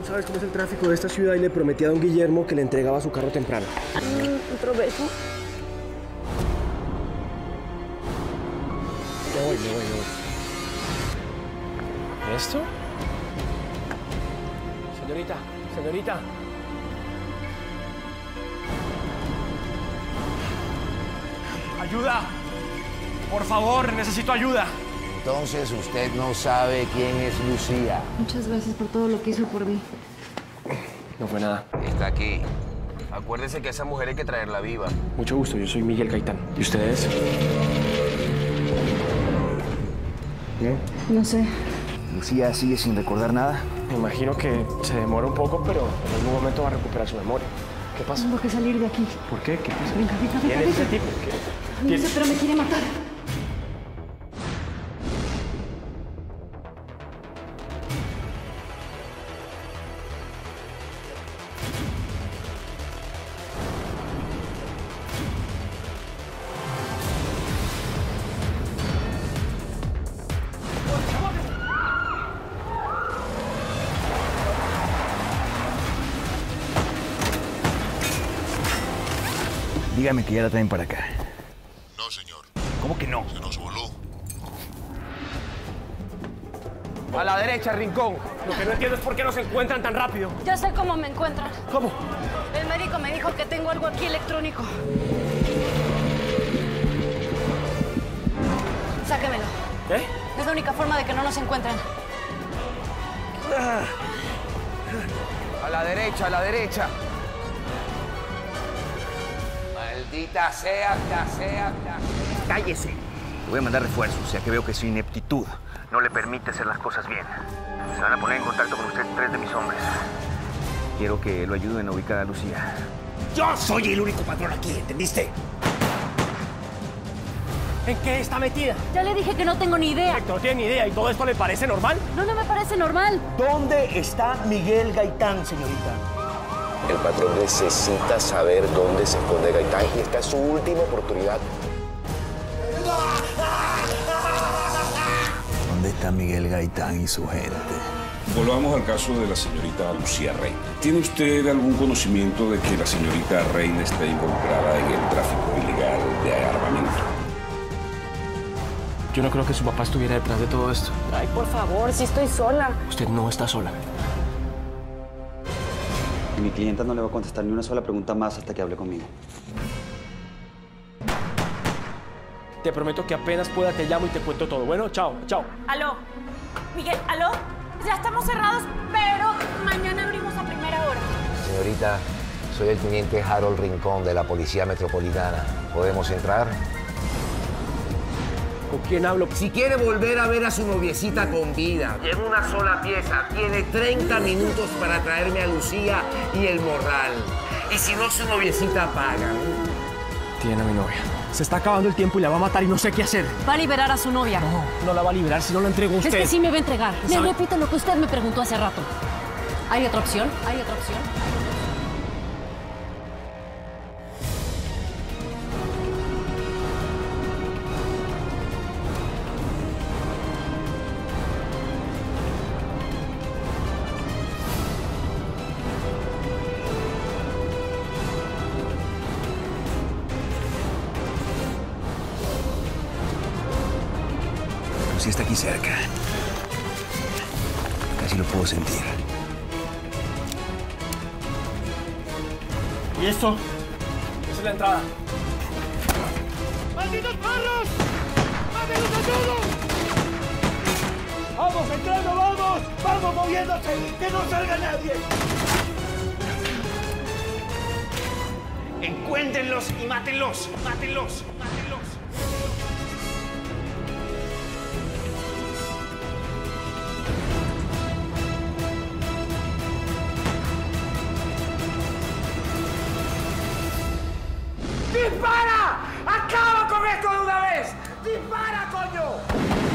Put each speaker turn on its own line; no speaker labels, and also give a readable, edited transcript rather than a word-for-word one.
Tú sabes cómo es el tráfico de esta ciudad y le prometí a don Guillermo que le entregaba su carro temprano.
¿Otro beso?
Me voy. ¿Esto? Señorita. ¡Ayuda! Por favor, necesito ayuda.
Entonces usted no sabe quién es Lucía.
Muchas gracias por todo lo que hizo por mí.
No fue nada.
Está aquí. Acuérdese que a esa mujer hay que traerla viva.
Mucho gusto, yo soy Miguel Gaitán. ¿Y ustedes? ¿No?
No sé.
¿Lucía sigue sin recordar nada?
Me imagino que se demora un poco, pero en algún momento va a recuperar su memoria. ¿Qué pasa?
Tengo que salir de aquí.
¿Por qué? ¿Qué pasa?
Venga.
¿Quién es ese tipo?
No sé, pero me quiere matar.
Dígame que ya la traen para acá.
No, señor.
¿Cómo que no?
Se nos voló.
A la derecha, Rincón. Lo que no entiendo es por qué nos encuentran tan rápido.
Ya sé cómo me encuentran.
¿Cómo?
El médico me dijo que tengo algo aquí electrónico. Sáquemelo.
¿Qué?
Es la única forma de que no nos encuentren.
A la derecha. Maldita sea.
¡Cállese! Le voy a mandar refuerzos, ya que veo que su ineptitud no le permite hacer las cosas bien. Se van a poner en contacto con usted 3 de mis hombres. Quiero que lo ayuden a ubicar a Lucía.
Yo soy el único patrón aquí, ¿entendiste?
¿En qué está metida?
Ya le dije que no tengo ni idea.
No tiene ni idea. ¿Y todo esto le parece normal?
No me parece normal.
¿Dónde está Miguel Gaitán, señorita?
El patrón necesita saber dónde se esconde Gaitán y esta es su última oportunidad.
¿Dónde está Miguel Gaitán y su gente?
Volvamos al caso de la señorita Lucía Reina. ¿Tiene usted algún conocimiento de que la señorita Reina está involucrada en el tráfico ilegal de armamento?
Yo no creo que su papá estuviera detrás de todo esto.
Ay, por favor, si estoy sola.
Usted no está sola.
Mi clienta no le va a contestar ni una sola pregunta más hasta que hable conmigo.
Te prometo que apenas pueda te llamo y te cuento todo. Bueno, chao.
Aló. Miguel, aló. Ya estamos cerrados, pero mañana abrimos a primera hora.
Señorita, soy el teniente Harold Rincón de la Policía Metropolitana. ¿Podemos entrar?
¿Con quién hablo?
Si quiere volver a ver a su noviecita con vida, y en una sola pieza, tiene 30 minutos para traerme a Lucía y el morral. Y si no, su noviecita paga.
Tiene a mi novia. Se está acabando el tiempo y la va a matar y no sé qué hacer.
Va a liberar a su novia.
No la va a liberar si no la entrego a usted.
Es que sí me va a entregar. Le
¿Sabe?
repito lo que usted me preguntó hace rato. ¿Hay otra opción?
Lucía está aquí cerca. Casi lo puedo sentir.
¿Y esto? Esa es la entrada. ¡Malditos perros! ¡Mátenlos a todos!
¡Vamos, entrando, vamos! ¡Vamos moviéndose! ¡Que no salga nadie! ¡Encuéntrenlos y mátenlos! ¡Mátenlos! ¡Dispara! ¡Acaba con esto de una vez! ¡Dispara, coño!